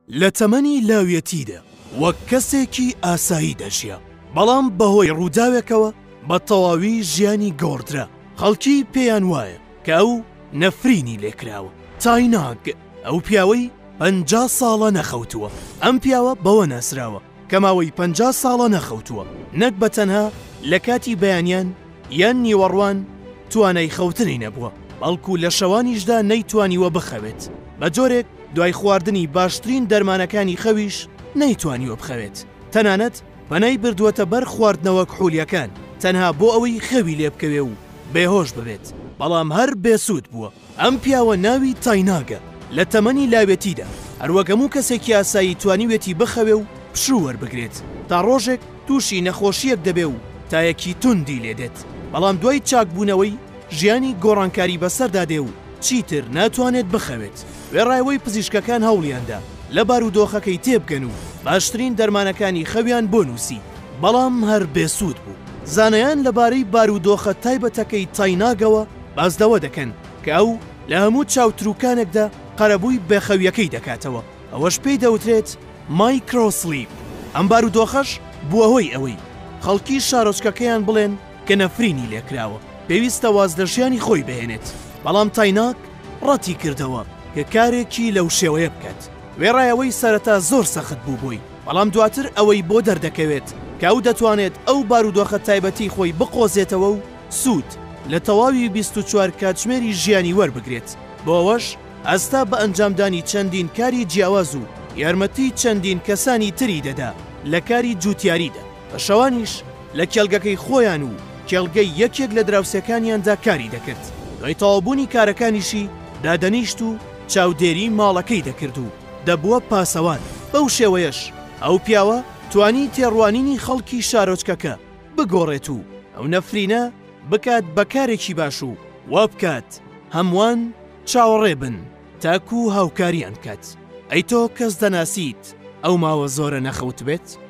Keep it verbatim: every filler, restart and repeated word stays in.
لە تەمەنی لاوێتیدا وەک کەسێکی ئاسایی دەژیا، بەڵام بەهۆی ڕووداوێکەوە بە تەواوی ژیانی گۆڕدرا. خەڵکی پێیان وایە کە ئەو نەفرینی لێکراوە. تایناگ ئەو پیاوەی پەنجا ساڵە نەخەوتووە. ئەم پیاوە بەوە ناسراوە کە ماوەی پەنجا ساڵە نەخەوتووە، نەک بە تەنها لە کاتی بەیانیان یان نیوەڕوان توانای خەوتنی نەبووە، بەڵکو لە شەوانیشدا نەیتوانیوە بخەوێت. بە جۆرێک دوای خواردنی باشترین دەرمانەکانی خەویش نەیتوانیوە بخەوێت. تەنانەت بەنای بردووەتە بەر خواردنەوە کحولیەکان تەنها بۆ ئەوەی خەوی لێ بکەوێ و بێهۆش ببێت، بەڵام هەر بێسوود بووە. ئەم پیاوە ناوی تایناگە. لە تەمەنی لاوێتیدا هەروەک هەموو کەسێکی ئاسایی توانیوێتی بخەوێ و پشوو وەربگرێت تا ڕۆژێک تووشی نەخۆشیەک دەبێ و تایەکی توندی لێدێت. بەڵام دوای چاکبوونەوەی ژیانی گۆڕانکاری بەسەردا دێ و چیتر ناتوانێت بخەوێت. وێڕایەوەی پزیشکەکان هەوڵیاندا لە بارودۆخەکەی تێبگەن و باشترین دەرمانەکانی خەویان بۆ نووسی، بەڵام هەر بێسوود بوو. زانایان لەبارەی بارودۆخە تایبەتەکەی تایناگەوە بازدەوە دەکەن کە ئەو لە هەموو چاوتروکانێکدا قەرەبووی بێخەویەکەی دەکاتەوە. ئەوەش پێی دەوترێت مایکرۆسلیپ. ئەم بارودۆخەش بووە هۆی ئەوەی خەڵکی شارۆچکەکەیان بڵێن کە نەفرینی لێکراوە، پێویستە وازدەژیانی خۆی بهێنێت. بەڵام تایناگ ڕەتی کردەوە کە کارێکی لەو شێوەیە بکات. وێڕایەوەی سەرەتا زۆر سەخت بوو بووی، بەڵام دواتر ئەوەی بۆ دەردەکەوێت کە ئەو دەتوانێت ئەو بارودۆخە تایبەتی خۆی بقۆزێتەوە و سوود لە تەواوی بیست و چوار کاتژمێری ژیانی وەربگرێت. بۆ ئەوەش ئەستا بە ئەنجامدانی چەندین کاری جیاواز و یارمەتی چەندین کەسانی تری دەدا لە کاری جوتیاریدا. بە شەوانیش لە کێڵگەکەی خۆیان و کێڵگەی یەکێک لە دراوسەکانیاندا کاری دەکرد. دوای تەواوبوونی کارەکانیشی دادەنیشت و چاودێری ماڵەکەی دەکرد و دەبووە پاسەوان. بەو شێوەیەش ئەو پیاوە توانی تێڕوانینی خەڵکی شارۆچکەکە بگۆڕێت و ئەو نەفرینە بکات بەکارێکی باش و وا بکات هەمووان چاوەڕێ بن تاکو و هاوکاریان کات. ئەی تۆ کەس دەناسیت ئەو ماوە زۆرە نەخەوت بێت؟